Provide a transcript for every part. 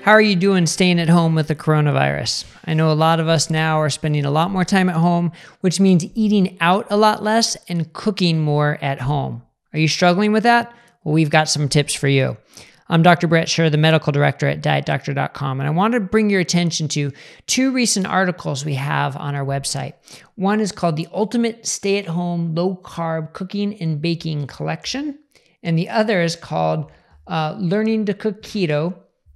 How are you doing staying at home with the coronavirus? I know a lot of us now are spending a lot more time at home, which means eating out a lot less and cooking more at home. Are you struggling with that? Well, we've got some tips for you. I'm Dr. Brett Scher, the medical director at dietdoctor.com, and I want to bring your attention to two recent articles we have on our website. One is called The Ultimate Stay-at-Home Low-Carb Cooking and Baking Collection, and the other is called Learning to Cook Keto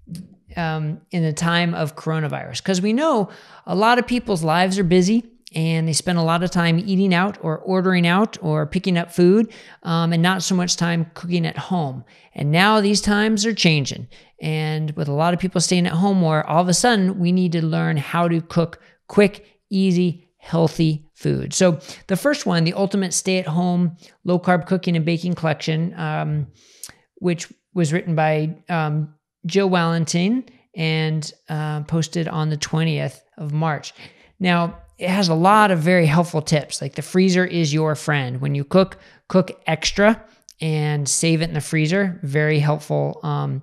in the Time of Coronavirus. Because we know a lot of people's lives are busy and they spend a lot of time eating out or ordering out or picking up food and not so much time cooking at home. And now these times are changing. And with a lot of people staying at home more, all of a sudden we need to learn how to cook quick, easy, healthy food. So the first one, the Ultimate Stay-at-Home Low-Carb Cooking and Baking Collection, which was written by Jill Wallentine and posted on the 20th of March. Now, it has a lot of very helpful tips, like the freezer is your friend. When you cook extra and save it in the freezer. Very helpful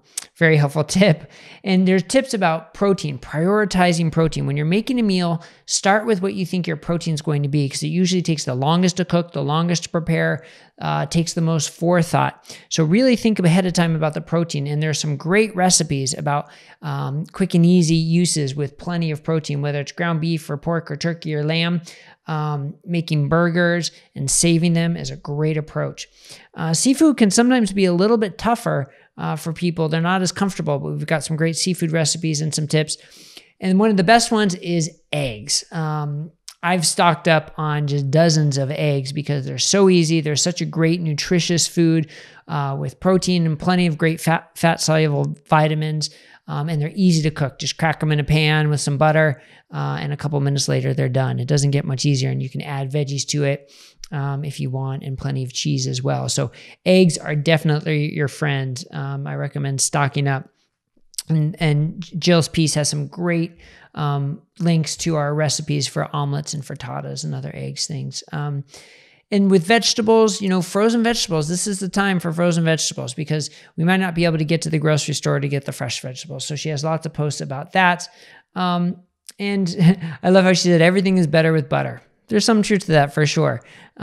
tip. And there's tips about protein, prioritizing protein. When you're making a meal, start with what you think your protein is going to be, because it usually takes the longest to cook, the longest to prepare, takes the most forethought. So really think ahead of time about the protein. And there's some great recipes about quick and easy uses with plenty of protein, whether it's ground beef or pork or turkey or lamb. Making burgers and saving them is a great approach. Seafood can sometimes be a little bit tougher for people. They're not as comfortable, but we've got some great seafood recipes and some tips. And one of the best ones is eggs. I've stocked up on just dozens of eggs because they're so easy. They're such a great nutritious food with protein and plenty of great fat-soluble vitamins. And they're easy to cook. Just crack them in a pan with some butter, and a couple minutes later, they're done. It doesn't get much easier, and you can add veggies to it if you want, and plenty of cheese as well. So eggs are definitely your friend. I recommend stocking up. And Jill's piece has some great links to our recipes for omelets and frittatas and other eggs things. And with vegetables, frozen vegetables, this is the time for frozen vegetables because we might not be able to get to the grocery store to get the fresh vegetables. So she has lots of posts about that. And I love how she said everything is better with butter. There's some truth to that for sure.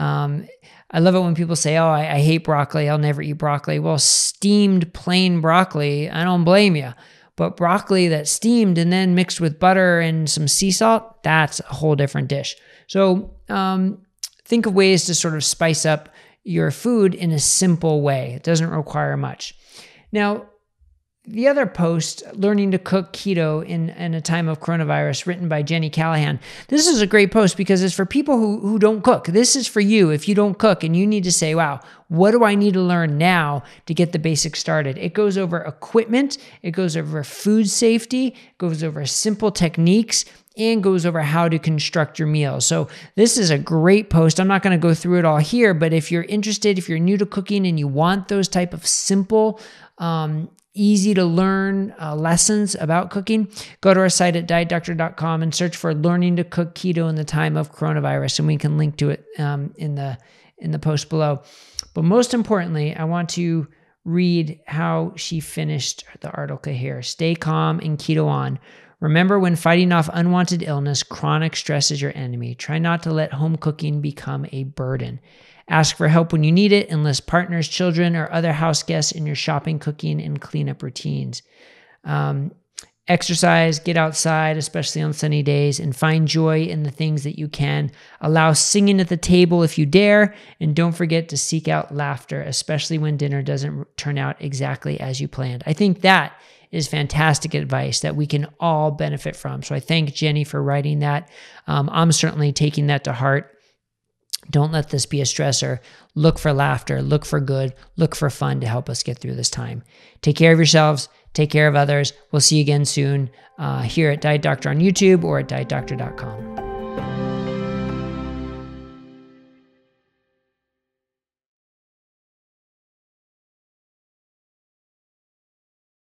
I love it when people say, oh, I hate broccoli. I'll never eat broccoli. Well, steamed plain broccoli, I don't blame you. But broccoli that's steamed and then mixed with butter and some sea salt, that's a whole different dish. So, think of ways to sort of spice up your food in a simple way. It doesn't require much. Now, the other post, Learning to Cook Keto in a Time of Coronavirus, written by Jenny Callahan. This is a great post because it's for people who don't cook. This is for you if you don't cook and you need to say, wow, what do I need to learn now to get the basics started? It goes over equipment. It goes over food safety. It goes over simple techniques, and goes over how to construct your meals. So this is a great post. I'm not going to go through it all here, but if you're interested, if you're new to cooking and you want those type of simple, easy to learn lessons about cooking, go to our site at dietdoctor.com and search for Learning to Cook Keto in the Time of Coronavirus, and we can link to it in the post below. But most importantly, I want to read how she finished the article here. Stay calm and keto on. Remember, when fighting off unwanted illness, chronic stress is your enemy. Try not to let home cooking become a burden. Ask for help when you need it. Enlist partners, children, or other house guests in your shopping, cooking, and cleanup routines. Exercise, get outside, especially on sunny days, and find joy in the things that you can. Allow singing at the table if you dare, and don't forget to seek out laughter, especially when dinner doesn't turn out exactly as you planned. I think that is fantastic advice that we can all benefit from. So I thank Jenny for writing that. I'm certainly taking that to heart. Don't let this be a stressor. Look for laughter, look for good, look for fun to help us get through this time. Take care of yourselves. Take care of others. We'll see you again soon here at Diet Doctor on YouTube or at dietdoctor.com.